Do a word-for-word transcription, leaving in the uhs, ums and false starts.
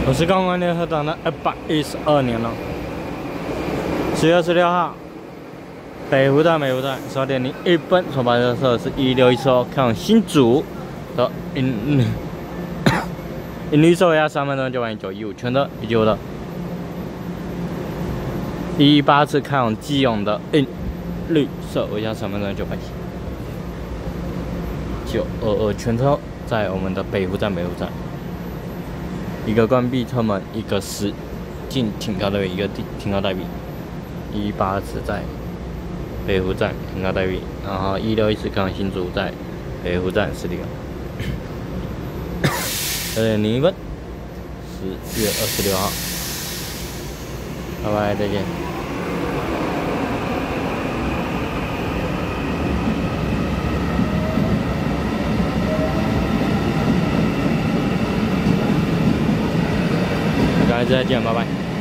我是高雄联合党的二百一十二年了。十月二十六号，北湖站、北湖站十二点零一分所发射的是一六一车，开往新竹的银银绿色尾压三分钟九万九一五，全的以及我的一一八次开往基隆的银绿色尾压三分钟九百九二二，全车在我们的北湖站、北湖站。 一个关闭车门，一个实进停靠待避，一个停靠待避。一八次在北湖站停靠待避，然后一六一次开往新竹在北湖站十里港。二点零一分，十月二十六号，拜拜，再见。 再见，拜拜。